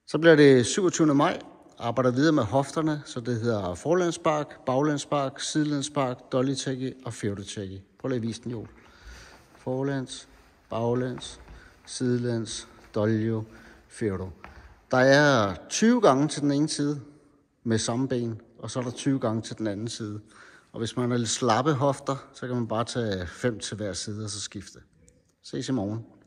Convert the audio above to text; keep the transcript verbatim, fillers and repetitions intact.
Så bliver det syvogtyvende maj. Arbejder videre med hofterne, så det hedder forlænspark, baglænspark, sidelænspark, dolly tække og fjerdo tække. Prøv lige at vise den, Joel. Forlæns, baglæns, sidelæns, dolly, fjerdo. Der er tyve gange til den ene side med samme ben, og så er der tyve gange til den anden side. Og hvis man har lidt slappe hofter, så kan man bare tage fem til hver side og så skifte. Ses i morgen.